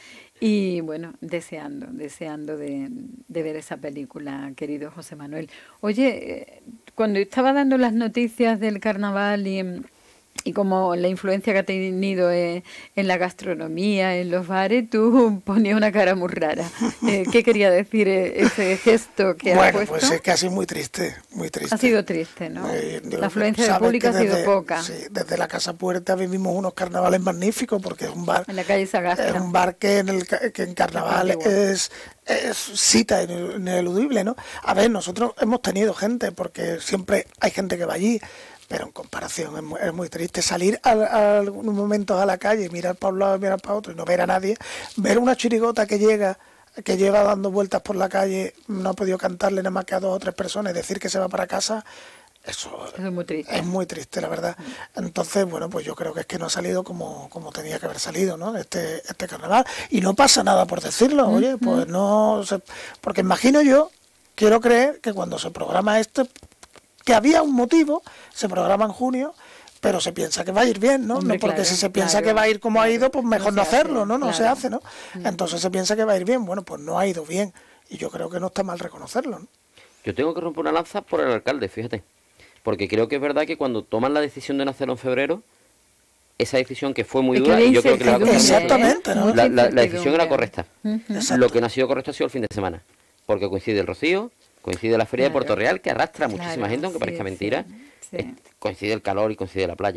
Y bueno, deseando de ver esa película, querido José Manuel. Oye, cuando estaba dando las noticias del carnaval y como la influencia que ha tenido en la gastronomía, en los bares, tú ponías una cara muy rara. ¿Qué quería decir ese gesto que has puesto? Pues es que ha sido muy triste, muy triste. Ha sido triste, ¿no? La afluencia del público ha sido poca. Sí, desde la Casa Puerta vivimos unos carnavales magníficos porque es un bar... En la calle Sagasta. Es un bar que en carnaval es cita ineludible, ¿no? A ver, nosotros hemos tenido gente, porque siempre hay gente que va allí, pero en comparación es muy triste salir a algunos momentos a la calle, mirar para un lado y mirar para otro y no ver a nadie, ver una chirigota que lleva dando vueltas por la calle, no ha podido cantarle nada más que a 2 o 3 personas y decir que se va para casa, eso es muy triste, la verdad. Entonces, bueno, pues yo creo que es que no ha salido como tenía que haber salido, ¿no? Este carnaval. Y no pasa nada por decirlo, oye, pues no sé, porque imagino yo, quiero creer que cuando se programa que había un motivo, se programa en junio, pero se piensa que va a ir bien, ¿no? Hombre, no porque claro, si se piensa que va a ir como ha ido, pues mejor no hacerlo, ¿no? No claro. se hace, ¿no? Entonces se piensa que va a ir bien, bueno, pues no ha ido bien, y yo creo que no está mal reconocerlo, ¿no? Yo tengo que romper una lanza por el alcalde, fíjate, porque creo que es verdad que cuando toman la decisión de no hacerlo en febrero, esa decisión que fue muy dura, y yo creo que la exactamente, ¿no? La decisión era correcta. Exacto. Lo que no ha sido correcto ha sido el fin de semana, porque coincide el Rocío, coincide la Feria de Puerto Real, que arrastra muchísima gente, aunque parezca mentira, coincide el calor y coincide la playa.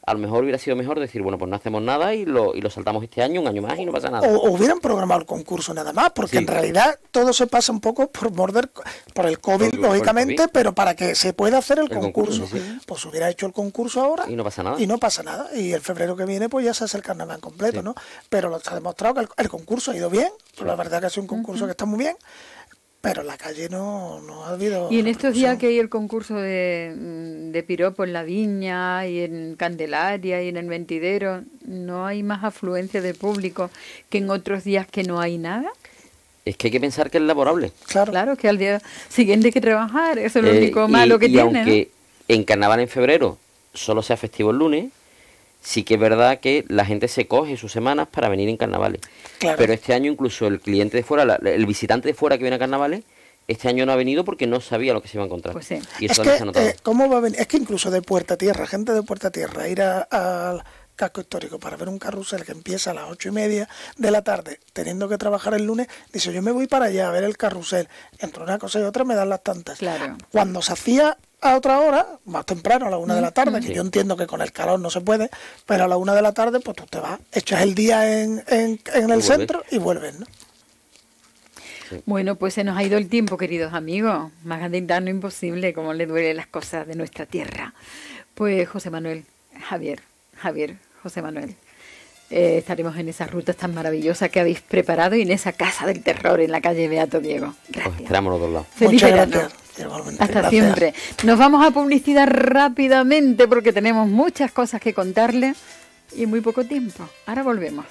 a lo mejor hubiera sido mejor decir, bueno, pues no hacemos nada y lo saltamos este año, un año más y no pasa nada. O hubieran programado el concurso nada más, porque en realidad todo se pasa un poco por el COVID, lógicamente, pero para que se pueda hacer el concurso. Pues hubiera hecho el concurso ahora y no pasa nada. Y no pasa nada. Y el febrero que viene pues ya se hace el carnaval completo, ¿no? Pero se ha demostrado que el concurso ha ido bien, pues la verdad que ha sido un concurso que está muy bien. Pero en la calle no ha habido... Y en estos días que hay el concurso de piropo en La Viña y en Candelaria y en el Mentidero, ¿no hay más afluencia de público que en otros días que no hay nada? Es que hay que pensar que es laborable. Claro, que al día siguiente hay que trabajar, eso es lo único malo que tiene. Y aunque en carnaval en febrero solo sea festivo el lunes, sí que es verdad que la gente se coge sus semanas para venir en carnavales. Claro. Pero este año incluso el cliente de fuera, el visitante de fuera que viene a carnavales, este año no ha venido porque no sabía lo que se iba a encontrar. Pues sí. Y eso se ha notado. ¿Cómo va a venir? Es que incluso de Puerta Tierra, gente de Puerta Tierra, ir al casco histórico para ver un carrusel que empieza a las 8:30 de la tarde, teniendo que trabajar el lunes, dice, yo me voy para allá a ver el carrusel. Entre una cosa y otra me dan las tantas. Claro. Cuando se hacía a otra hora, más temprano, a la 1 de la tarde, que yo entiendo que con el calor no se puede, pero a la 1 de la tarde, pues tú te vas, echas el día en el centro y vuelves, ¿no? Bueno, pues se nos ha ido el tiempo, queridos amigos. Más gaditano imposible, como le duelen las cosas de nuestra tierra. Pues José Manuel, Javier, José Manuel, estaremos en esas rutas tan maravillosas que habéis preparado y en esa casa del terror en la calle Beato Diego. Gracias. Pues esperamos los dos lados. Feliz verano. Gracias. Hasta gracias. siempre. Nos vamos a publicidad rápidamente porque tenemos muchas cosas que contarle y muy poco tiempo. Ahora volvemos.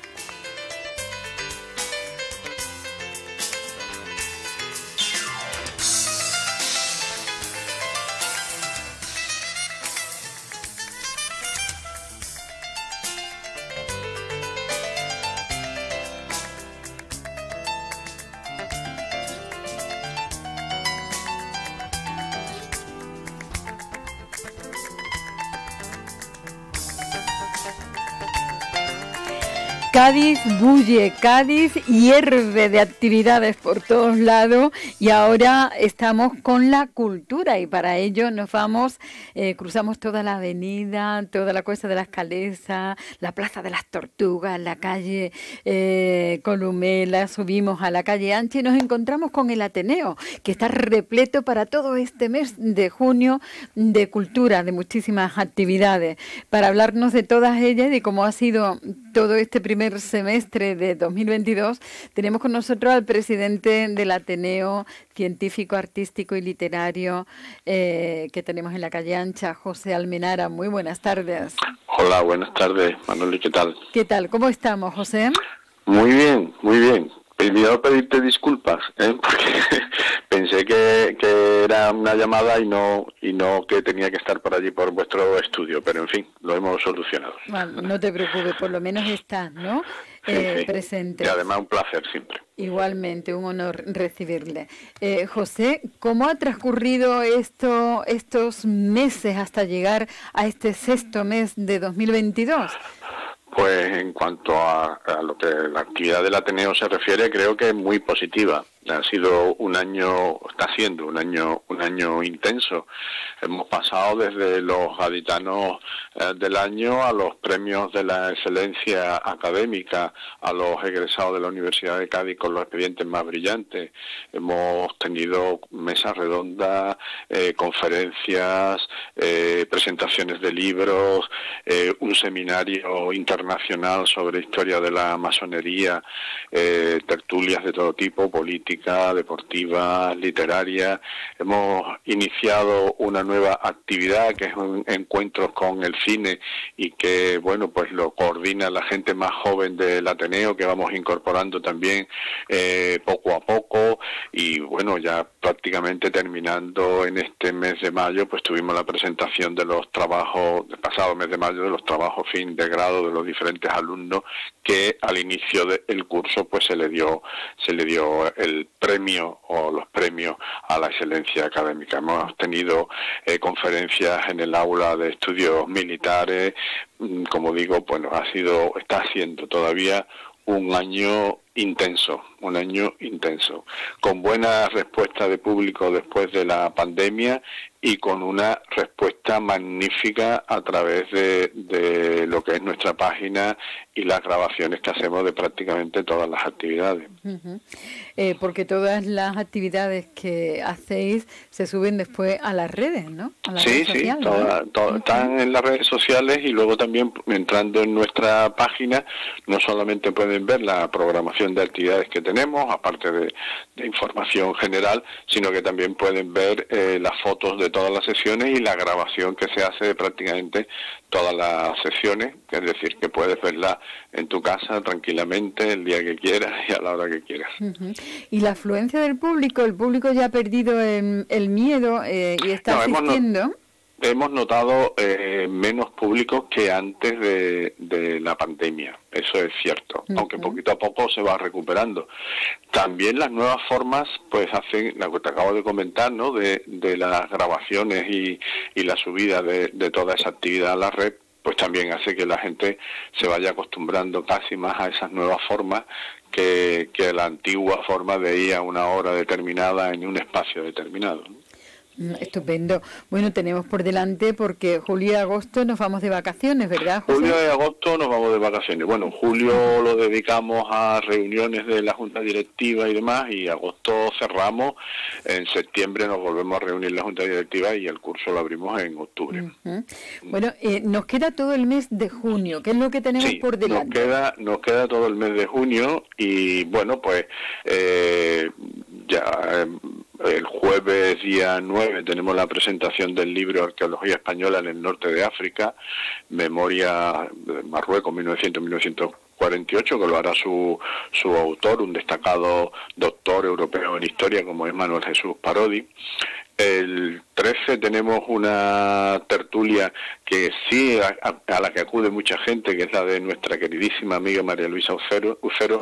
Cádiz bulle, Cádiz hierve de actividades por todos lados y ahora estamos con la cultura y para ello nos vamos, cruzamos toda la avenida, toda la Cuesta de las Calesas, la Plaza de las Tortugas, la calle Columela, subimos a la calle Ancha y nos encontramos con el Ateneo, que está repleto para todo este mes de junio de cultura, de muchísimas actividades, para hablarnos de todas ellas y de cómo ha sido todo este primer semestre de 2022, tenemos con nosotros al presidente del Ateneo Científico, Artístico y Literario que tenemos en la calle Ancha, José Almenara. Muy buenas tardes. Hola, buenas tardes, Manoli, ¿qué tal? ¿Qué tal? ¿Cómo estamos, José? Muy bien, muy bien. Primero pedirte disculpas, porque pensé que era una llamada y no que tenía que estar por allí por vuestro estudio, pero en fin, lo hemos solucionado. Bueno, no te preocupes, por lo menos estás, ¿no? Sí. Presente. Y además un placer siempre. Igualmente, un honor recibirle. José, ¿cómo ha transcurrido estos meses hasta llegar a este sexto mes de 2022? Pues en cuanto a lo que la actividad del Ateneo se refiere, creo que es muy positiva. Ha sido un año, está siendo un año intenso. Hemos pasado desde los gaditanos del año a los premios de la excelencia académica, a los egresados de la Universidad de Cádiz con los expedientes más brillantes. Hemos tenido mesas redondas, conferencias, presentaciones de libros, un seminario internacional sobre historia de la masonería, tertulias de todo tipo, política, deportiva, literaria. Hemos iniciado una nueva actividad que es un encuentro con el cine y que, bueno, pues lo coordina la gente más joven del Ateneo, que vamos incorporando también poco a poco y, bueno, ya prácticamente terminando en este mes de mayo, pues tuvimos la presentación de los trabajos, del pasado mes de mayo, de los trabajos fin de grado de los diferentes alumnos que al inicio del curso pues se le dio el premio o los premios a la excelencia académica. Hemos tenido conferencias en el aula de estudios militares, como digo, bueno, está siendo todavía un año intenso, con buena respuesta de público después de la pandemia y con una respuesta magnífica a través de lo que es nuestra página y las grabaciones que hacemos de prácticamente todas las actividades. Porque todas las actividades que hacéis se suben después a las redes, ¿no? A las redes sociales, están en las redes sociales, y luego también entrando en nuestra página no solamente pueden ver la programación de actividades que tenemos, aparte de información general, sino que también pueden ver las fotos de todas las sesiones y la grabación que se hace de prácticamente todas las sesiones, es decir, que puedes verla en tu casa tranquilamente el día que quieras y a la hora que quieras. Y la afluencia del público, el público ya ha perdido el miedo y está asistiendo. Hemos notado menos público que antes de la pandemia, eso es cierto, aunque poquito a poco se va recuperando. También las nuevas formas pues hacen, lo que te acabo de comentar, ¿no? de las grabaciones y la subida de toda esa actividad a la red, pues también hace que la gente se vaya acostumbrando casi más a esas nuevas formas que la antigua forma de ir a una hora determinada en un espacio determinado, ¿no? Estupendo. Bueno, tenemos por delante, porque julio y agosto nos vamos de vacaciones, ¿verdad, José? Julio y agosto nos vamos de vacaciones. Bueno, julio lo dedicamos a reuniones de la Junta Directiva y demás, y agosto cerramos. En septiembre nos volvemos a reunir la Junta Directiva y el curso lo abrimos en octubre. Bueno, nos queda todo el mes de junio. ¿Qué es lo que tenemos por delante? Nos queda todo el mes de junio, y bueno, pues ya... El jueves día 9 tenemos la presentación del libro Arqueología Española en el Norte de África, Memoria de Marruecos 1900-1948, que lo hará su autor, un destacado doctor europeo en historia como es Manuel Jesús Parodi. El 13 tenemos una tertulia que sí a la que acude mucha gente, que es la de nuestra queridísima amiga María Luisa Ucero.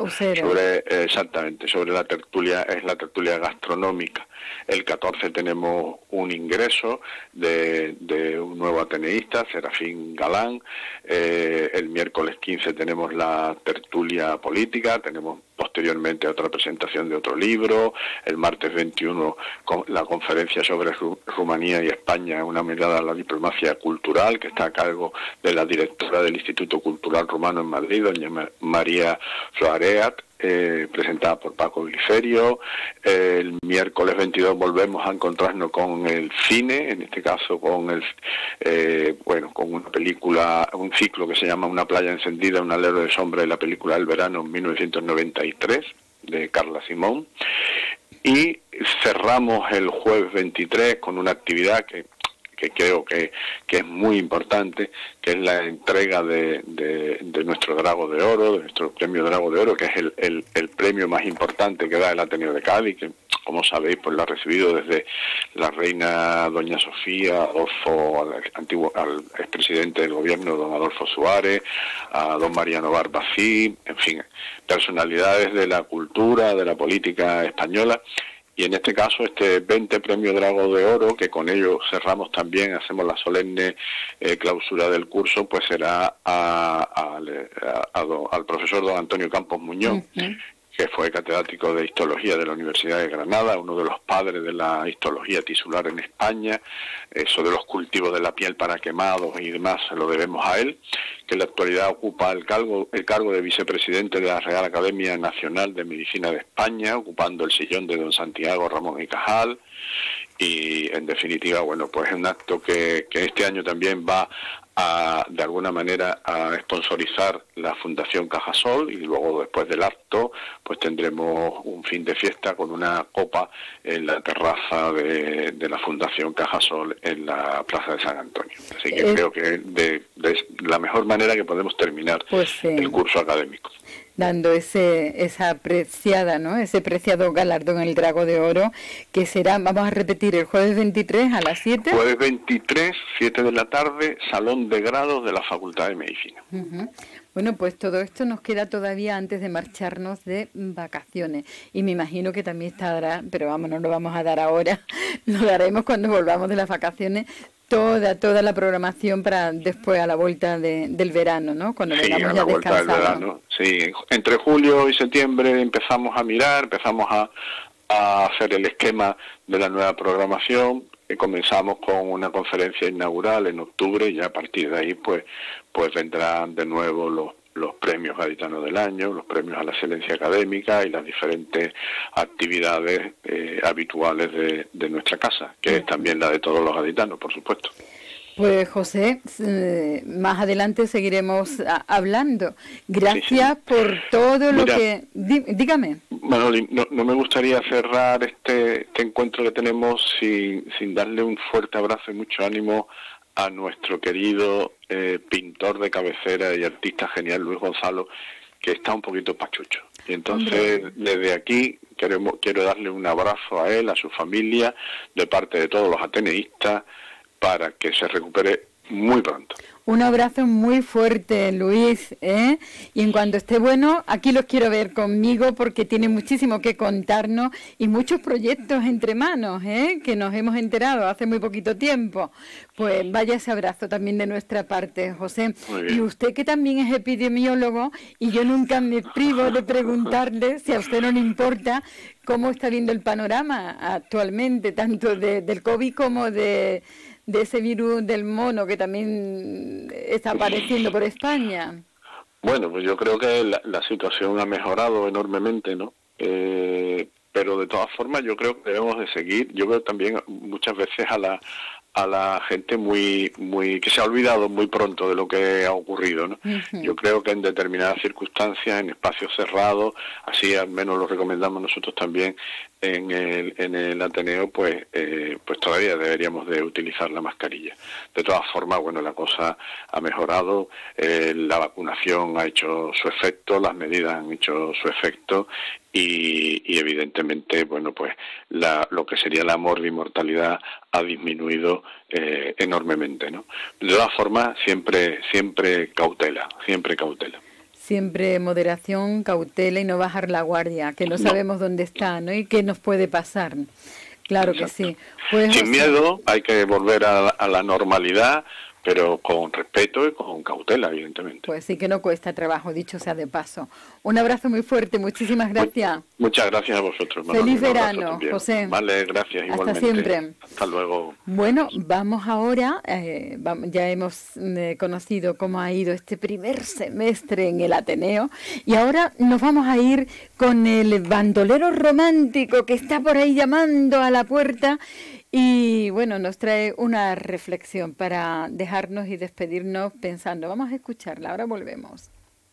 Sobre la tertulia, es la tertulia gastronómica. El 14 tenemos un ingreso de un nuevo ateneísta, Serafín Galán. El miércoles 15 tenemos la tertulia política, tenemos posteriormente otra presentación de otro libro. El martes 21 la conferencia sobre Rumanía y España, una mirada a la diplomacia cultural, que está a cargo de la directora del Instituto Cultural Rumano en Madrid, doña María Floareat, presentada por Paco Gliferio. El miércoles 22 volvemos a encontrarnos con el cine, en este caso con con una película, un ciclo que se llama Una playa encendida, un alero de sombra, de la película El verano 1993 de Carla Simón. Y cerramos el jueves 23 con una actividad que creo que es muy importante, que es la entrega de nuestro Drago de Oro, de nuestro premio Drago de Oro, que es el premio más importante que da el Ateneo de Cádiz, que como sabéis pues lo ha recibido desde la reina doña Sofía, al expresidente del gobierno don Adolfo Suárez, a don Mariano Barbací, en fin, personalidades de la cultura, de la política española. Y en este caso, este 20 Premio Drago de Oro, que con ello cerramos también, hacemos la solemne clausura del curso, pues será al profesor don Antonio Campos Muñoz, que fue catedrático de Histología de la Universidad de Granada, uno de los padres de la histología tisular en España. Eso de los cultivos de la piel para quemados y demás se lo debemos a él, que en la actualidad ocupa el cargo de vicepresidente de la Real Academia Nacional de Medicina de España, ocupando el sillón de don Santiago Ramón y Cajal. Y en definitiva, bueno, pues es un acto que este año también va de alguna manera a sponsorizar la Fundación Cajasol, y luego después del acto pues tendremos un fin de fiesta con una copa en la terraza de la Fundación Cajasol en la Plaza de San Antonio. Así que creo que de la mejor manera que podemos terminar el curso académico. Dando esa apreciada, ¿no? Ese preciado galardón, el Drago de Oro, que será, vamos a repetir, el jueves 23 a las 7. Jueves 23, 7 de la tarde, Salón de Grados de la Facultad de Medicina. Bueno, pues todo esto nos queda todavía antes de marcharnos de vacaciones. Y me imagino que también estará, pero vamos, no lo vamos a dar ahora, lo daremos cuando volvamos de las vacaciones, toda la programación para después a la vuelta del verano, ¿no? Cuando vengamos ya descansados. Sí, entre julio y septiembre empezamos a mirar, empezamos a hacer el esquema de la nueva programación. comenzamos con una conferencia inaugural en octubre y ya a partir de ahí pues vendrán de nuevo los premios gaditanos del año, los premios a la excelencia académica y las diferentes actividades habituales de nuestra casa, que es también la de todos los gaditanos, por supuesto. Pues José, más adelante seguiremos hablando. Gracias por todo lo que... Dígame. Manoli, no me gustaría cerrar este encuentro que tenemos sin darle un fuerte abrazo y mucho ánimo a nuestro querido pintor de cabecera y artista genial Luis Gonzalo, que está un poquito pachucho. Y entonces, desde aquí quiero darle un abrazo a él, a su familia, de parte de todos los ateneístas, para que se recupere muy pronto. Un abrazo muy fuerte, Luis, ¿eh? Y en cuanto esté bueno, aquí los quiero ver conmigo porque tiene muchísimo que contarnos y muchos proyectos entre manos, ¿eh? Que nos hemos enterado hace muy poquito tiempo. Pues vaya ese abrazo también de nuestra parte, José. Y usted que también es epidemiólogo, y yo nunca me privo de preguntarle, si a usted no le importa, cómo está viendo el panorama actualmente, tanto del COVID como de ese virus del mono que también está apareciendo por España. Bueno, pues yo creo que la situación ha mejorado enormemente, ¿no? Pero de todas formas yo creo que debemos de seguir. Yo veo también muchas veces a la gente muy que se ha olvidado muy pronto de lo que ha ocurrido, ¿no? Uh-huh. Yo creo que en determinadas circunstancias, en espacios cerrados, así al menos lo recomendamos nosotros también en el Ateneo, pues todavía deberíamos de utilizar la mascarilla. De todas formas, bueno, la cosa ha mejorado, la vacunación ha hecho su efecto, las medidas han hecho su efecto y evidentemente, bueno, pues lo que sería la mortalidad ha disminuido enormemente, ¿no? De todas formas, siempre cautela, siempre cautela. Siempre moderación, cautela y no bajar la guardia, que no sabemos dónde está, ¿no? Y qué nos puede pasar. Claro. Exacto. Que sí. Pues, sin miedo, hay que volver a la normalidad, pero con respeto y con cautela, evidentemente. Pues sí, que no cuesta trabajo, dicho sea de paso. Un abrazo muy fuerte, muchísimas gracias. Muchas gracias a vosotros. Feliz verano, José. Vale, gracias, igualmente. Hasta siempre. Hasta luego. Bueno, vamos ahora, ya hemos conocido cómo ha ido este primer semestre en el Ateneo, y ahora nos vamos a ir con el bandolero romántico que está por ahí llamando a la puerta. Y bueno, nos trae una reflexión para dejarnos y despedirnos pensando. Vamos a escucharla, ahora volvemos.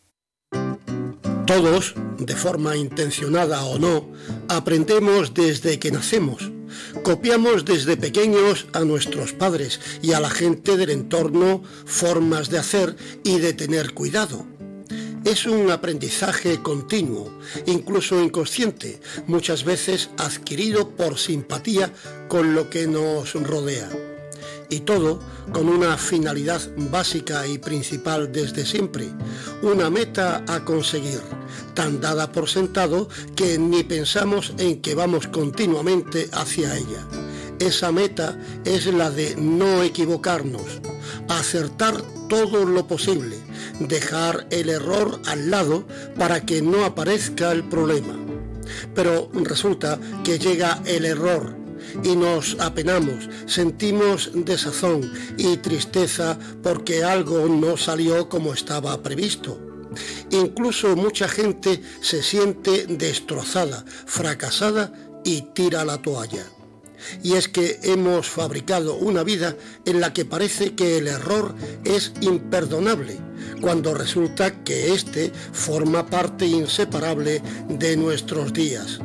Todos, de forma intencionada o no, aprendemos desde que nacemos. Copiamos desde pequeños a nuestros padres y a la gente del entorno formas de hacer y de tener cuidado. Es un aprendizaje continuo, incluso inconsciente, muchas veces adquirido por simpatía con lo que nos rodea. Y todo con una finalidad básica y principal desde siempre, una meta a conseguir, tan dada por sentado que ni pensamos en que vamos continuamente hacia ella. Esa meta es la de no equivocarnos, acertar todo lo posible, dejar el error al lado para que no aparezca el problema. Pero resulta que llega el error y nos apenamos, sentimos desazón y tristeza porque algo no salió como estaba previsto. Incluso mucha gente se siente destrozada, fracasada y tira la toalla. Y es que hemos fabricado una vida en la que parece que el error es imperdonable, cuando resulta que éste forma parte inseparable de nuestros días.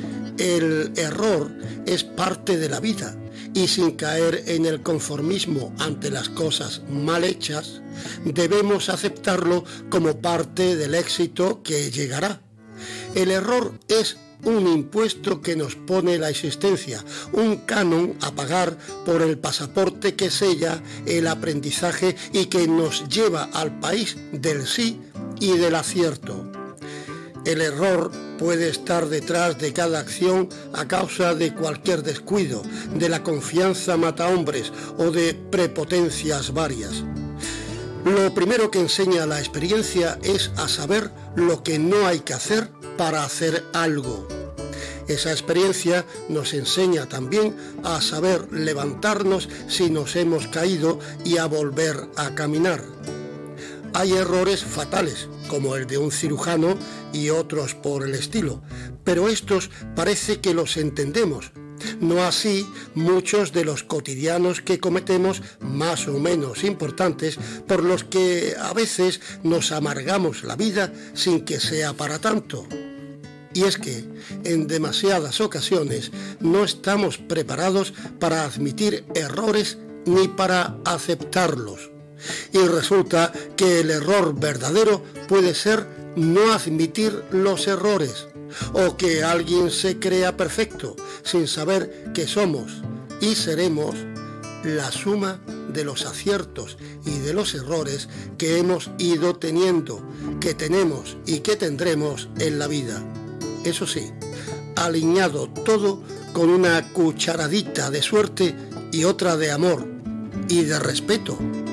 El error es parte de la vida y sin caer en el conformismo ante las cosas mal hechas, debemos aceptarlo como parte del éxito que llegará. El error es un impuesto que nos pone la existencia, un canon a pagar por el pasaporte que sella el aprendizaje y que nos lleva al país del sí y del acierto. El error puede estar detrás de cada acción a causa de cualquier descuido, de la confianza matahombres o de prepotencias varias. Lo primero que enseña la experiencia es a saber lo que no hay que hacer para hacer algo. Esa experiencia nos enseña también a saber levantarnos si nos hemos caído y a volver a caminar. Hay errores fatales, como el de un cirujano y otros por el estilo, pero estos parece que los entendemos. No así muchos de los cotidianos que cometemos, más o menos importantes, por los que a veces nos amargamos la vida sin que sea para tanto. Y es que en demasiadas ocasiones no estamos preparados para admitir errores ni para aceptarlos. Y resulta que el error verdadero puede ser no admitir los errores, o que alguien se crea perfecto sin saber que somos y seremos la suma de los aciertos y de los errores que hemos ido teniendo, que tenemos y que tendremos en la vida. Eso sí, alineado todo con una cucharadita de suerte y otra de amor y de respeto.